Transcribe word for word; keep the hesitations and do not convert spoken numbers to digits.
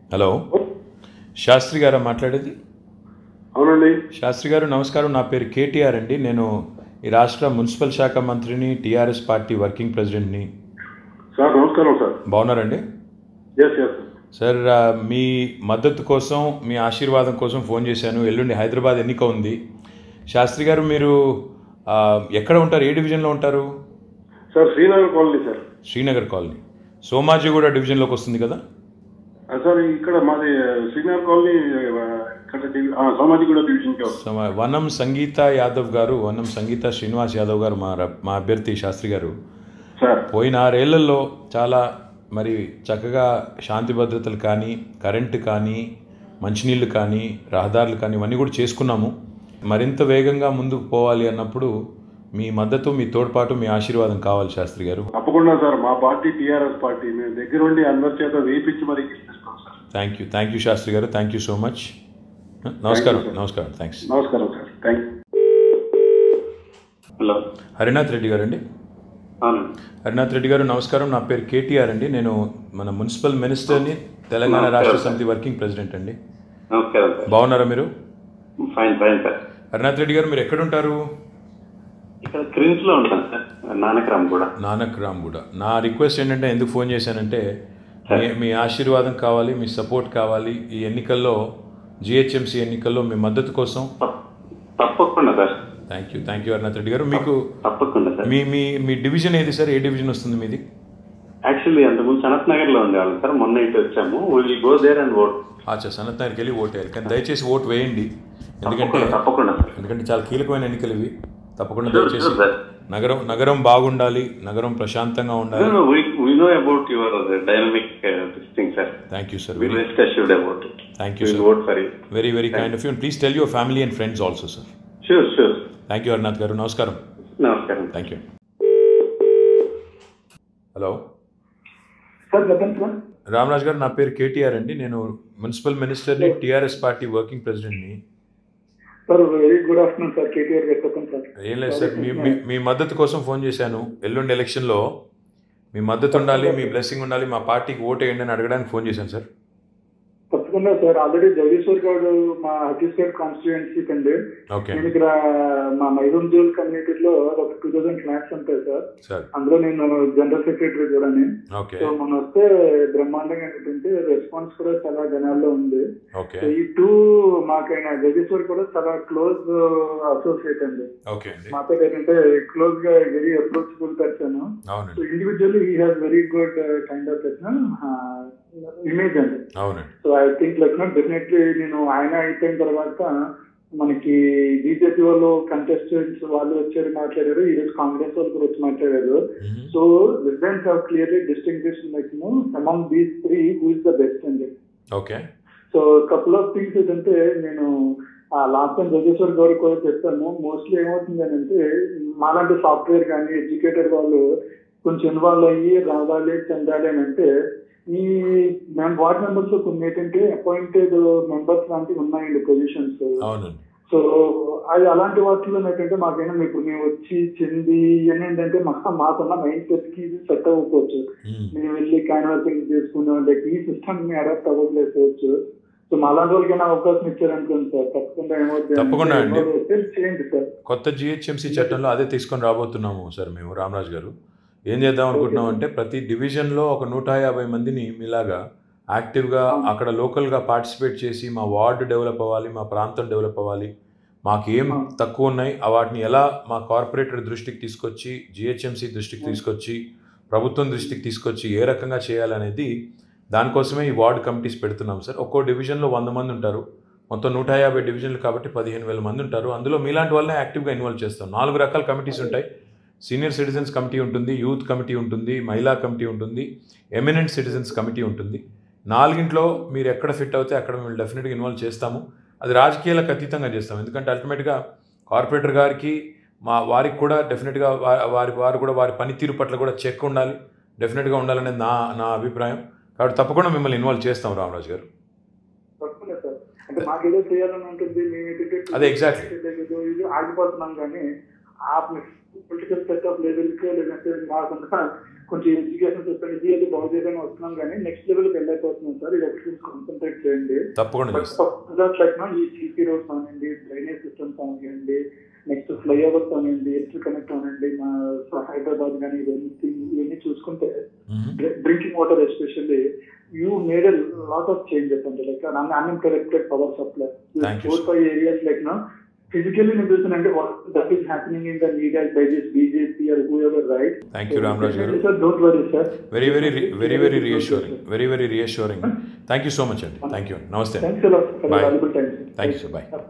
Hello, Sastry గారా మాట్లాడేది? అవునండి. శాస్త్రి గారు నమస్కారం. నా పేరు కేటీఆర్ అండి. నేను ఈ రాష్ట్ర మున్సిపల్ శాఖ మంత్రిని, టీఆర్ఎస్ పార్టీ వర్కింగ్ ప్రెసిడెంట్ని. సార్ నమస్కారం సార్. బాగున్నారండి? ఎస్ ఎస్ సార్, మీ మద్దతు కోసం, మీ ఆశీర్వాదం కోసం ఫోన్ చేశాను. ఎల్లుండి హైదరాబాద్ ఎన్నిక ఉంది. శాస్త్రి గారు, మీరు ఎక్కడ ఉంటారు? ఏ డివిజన్లో ఉంటారు? Sir Srinagar colony sir. Srinagar colony Somajiguda డివిజన్లోకి వస్తుంది కదా సార్? ఇక్కడ మాది శ్రీనగర్ కాలనీ, ఇక్కడ సోమాజిగూడ డివిజన్కి వస్తుంది. వనం సంగీత యాదవ్ గారు, వనం సంగీత శ్రీనివాస్ యాదవ్ గారు మా మా అభ్యర్థి శాస్త్రి గారు సార్ పోయిన ఆరేళ్లలో చాలా మరి చక్కగా శాంతి భద్రతలు కానీ, కరెంటు కానీ, మంచినీళ్ళు కానీ, రహదారులు కానీ ఇవన్నీ కూడా చేసుకున్నాము. మరింత వేగంగా ముందుకు పోవాలి అన్నప్పుడు మీ మద్దతు, మీ తోడ్పాటు, మీ ఆశీర్వాదం కావాలి శాస్త్రి గారు. తప్పకుండా సార్. మా పార్టీ టీఆర్ఎస్ పార్టీ, మేము దగ్గరుండి అందరి చేత వేయించి మరి గెలిపిస్తాం sir. Thank you thank you Sastri garu. Thank you so much. నమస్కారం. నమస్కారం. థ్యాంక్స్. నమస్కారం sir. Thank you. Hello, Harinath Reddy garu అండి? హరినాథ్ రెడ్డి గారు నమస్కారం. నా పేరు కేటీఆర్ అండి. నేను మన మున్సిపల్ మినిస్టర్ని, తెలంగాణ రాష్ట్ర సమితి వర్కింగ్ ప్రెసిడెంట్ అండి. నమస్కారం. బాగున్నారా మీరు? Fine fine sir. Harinath Reddy garu, మీరు ఎక్కడుంటారు? ఇక్కడ క్రిన్స్ లో ఉంటాను సార్. నానక్రామ్ కూడా. నానక్రామ్ కూడా. నా రిక్వెస్ట్ ఏంటంటే, ఎందుకు ఫోన్ చేశానంటే, మీ ఆశీర్వాదం కావాలి, మీ సపోర్ట్ కావాలి. ఈ ఎన్నికల్లో, జిహెచ్ఎంసీ ఎన్నికల్లో మీ మద్దతు కోసం. తప్పకుండా sir. Thank you thank you Harinath Reddy garu. మీకు తప్పకుండా సార్. మీ మీ మీ డివిజన్ ఏది సార్? ఏ డివిజన్ వస్తుంది మీది? యాక్చువల్లీ అంతకుముందు సనత్ నగర్ లో ఉండేవాళ్ళం సార్. మొన్న ఇటు వచ్చాము. Will go there and vote. అచ్చా, సనత్ నగర్కి వెళ్ళి ఓట్ వేయాలి. కానీ దయచేసి ఓటు వేయండి, ఎందుకంటే తప్పకుండా ఎందుకంటే చాలా కీలకమైన ఎన్నికలు ఇవి. తప్పకుండా దయచేసి నగరం నగరం బాగుండాలి, నగరం ప్రశాంతంగా ఉండాలి. Thank you sir. Very thank you sir. Very very kind of you. Please tell your family and friends also sir. Sure sure. Thank you Harinath garu. నమస్కారం. నమస్కారం. Thank you. హలో సార్, చెప్పండి సార్. రామరాజ్ గారు, నా పేరు కేటీఆర్ అండి. నేను మున్సిపల్ మినిస్టర్ని, TRS party working ప్రెసిడెంట్ని. Sir very good afternoon sir. KTR garu చెప్పండి సార్. ఏం లేదు సార్, మీ మీ మద్దతు కోసం ఫోన్ చేశాను. ఎల్లుండి ఎలక్షన్లో మీ మద్దతు ఉండాలి, మీ బ్లెస్సింగ్ ఉండాలి, మా పార్టీకి ఓటు వేయండి అని అడగడానికి ఫోన్ చేశాను సార్. తప్పకుండా సార్. ఆల్రెడీ జగదీశ్వర్ గారు మా హకీస్పేట్ కాన్స్టిట్యుయెన్సీ కండి. ఓకే. నేను ఇక్కడ మా మైదూన్ జూల్ కమ్యూనిటీలో ఒక టూ థౌసండ్ ఫ్లాట్స్ ఉంటాయి సార్. అందులో నేను జనరల్ సెక్రటరీ కూడా. ఓకే. సో మనం వస్తే బ్రహ్మాండంగా ఏంటంటే రెస్పాన్స్ కూడా చాలా జనాల్లో ఉంది. ఓకే. ఈ టూ మాకైనా జగదీశ్వర్ కూడా చాలా క్లోజ్ అసోసియేట్ అండి. ఓకే. మాతో ఏంటంటే క్లోజ్ గా very approachable person. So individually he has very good kind of person image అండి. అవునండి. So I think like not definitely నేను ఆయన అయిపోయిన తర్వాత మనకి బీజేపీ వాళ్ళు కంటెస్టెంట్స్ వాళ్ళు వచ్చారు, మాట్లాడారు. ఈ రోజు కాంగ్రెస్ వాళ్ళు కూడా వచ్చి మాట్లాడారు. So results have clearly distinguished like no among these three who is the best అండి. Okay. So couple of things ఏంటంటే, నేను లాస్ట్ టైం జగదీశ్వర్ గౌడ్ కూడా చెప్పాను. మోస్ట్లీ ఏమవుతుంది అని అంటే, మాలాంటి సాఫ్ట్వేర్ కానీ ఎడ్యుకేటెడ్ వాళ్ళు కొంచెం ఇన్వాల్వ్ అయ్యి రావాలి, చెందాలి అని అంటే, ఈ మేము వార్డ్ మెంబర్స్ లో కొన్ని ఏంటంటే అపాయింటెడ్ మెంబర్స్ లాంటివి ఉన్నాయండి పొజిషన్స్. సో అది అలాంటి వాటిలో ఏంటంటే మాకైనా ఇప్పుడు మేము వచ్చి చెంది ఇవన్నీ ఏంటంటే మాకు మాకున్న మైండ్ సెట్ కి సెట్ అవ్వకపోవచ్చు. మేము వెళ్ళి క్యాన్వాసింగ్ చేసుకున్నాం, లైక్ ఈ సిస్టమ్ ని అడాప్ట్ అవ్వలేకపోవచ్చు. సో మా అలాంటి వాళ్ళకైనా అవకాశం ఇచ్చారనుకోండి సార్, తప్పకుండా ఏమవుతుంది చేయండి సార్. కొత్త జిహెచ్ఎంసీ చట్టంలో అదే తీసుకొని రాబోతున్నాము సార్ మేము. రామరాజ్ గారు, ఏం చేద్దాం అనుకుంటున్నాం అంటే, ప్రతి డివిజన్లో ఒక నూట యాభై మందిని మీలాగా యాక్టివ్గా అక్కడ లోకల్గా పార్టిసిపేట్ చేసి మా వార్డు డెవలప్ అవ్వాలి, మా ప్రాంతం డెవలప్ అవ్వాలి, మాకు ఏం తక్కువ ఉన్నాయి వాటిని ఎలా మా కార్పొరేటర్ దృష్టికి తీసుకొచ్చి, జిహెచ్ఎంసీ దృష్టికి తీసుకొచ్చి, ప్రభుత్వం దృష్టికి తీసుకొచ్చి ఏ రకంగా చేయాలనేది, దానికోసమే ఈ వార్డు కమిటీస్ పెడుతున్నాం సార్. ఒక్కో డివిజన్లో వంద మంది ఉంటారు. మొత్తం నూట యాభై డివిజన్లు కాబట్టి పదిహేను వేల మంది ఉంటారు. అందులో మీలాంటి వాళ్ళనే యాక్టివ్గా ఇన్వాల్వ్ చేస్తాం. నాలుగు రకాల కమిటీస్ ఉంటాయి. సీనియర్ సిటిజన్స్ కమిటీ ఉంటుంది, యూత్ కమిటీ ఉంటుంది, మహిళా కమిటీ ఉంటుంది, ఎమినెంట్ సిటిజన్స్ కమిటీ ఉంటుంది. నాలుగింట్లో మీరు ఎక్కడ ఫిట్ అవుతే అక్కడ మేము డెఫినెట్గా ఇన్వాల్వ్ చేస్తాము. అది రాజకీయాలకు అతీతంగా చేస్తాం. ఎందుకంటే అల్టిమేట్గా కార్పొరేటర్ గారికి, మా వారికి కూడా డెఫినెట్గా వారి వారు కూడా వారి పనితీరు పట్ల కూడా చెక్ ఉండాలి, డెఫినెట్గా ఉండాలనేది నా నా అభిప్రాయం. కాబట్టి తప్పకుండా మిమ్మల్ని ఇన్వాల్వ్ చేస్తాం రామరాజు గారు. అంటే మాకు ఏదో చేయాలని ఉంటుంది, మేము అదే ఎగ్జాక్ట్లీ ఆగిపోతున్నాం. కానీ ఆ పొలిటికల్ సెటప్ లెవెల్కి లేదంటే కాకుండా కొంచెం ఎడ్యుకేషన్ సిస్టమ్ ఇది అయితే బాగు చేయడానికి వస్తున్నాం కానీ నెక్స్ట్ లెవెల్కి వెళ్ళైపోతున్నాం సార్. ఇది ఒకటి కాన్సన్ట్రేట్ చేయండి. తప్పకుండా ఈ సీసీ రోడ్స్ అవనండి, డ్రైనేజ్ సిస్టమ్స్ అవనండి, నెక్స్ట్ ఫ్లైఓవర్స్ అవనండి, ఎలక్ట్రిక్ కనెక్ట్ అవనండి, మా హైదరాబాద్ కానీ ఇవన్నీ ఇవన్నీ చూసుకుంటే drinking water especially you made a lot of changes అండి. Like uninterrupted power supply four five areas like నా physically నింపిస్తున్నా అంటే what that is happening in the media by this B J P or whoever, right? Thank you, Ramraj garu. Sir, don't worry, sir. Very, very, very, very reassuring. Very, very reassuring. Thank you so much, Andy. Thank you. Namaste. Thanks a lot for the valuable time. Thank you, sir. Bye.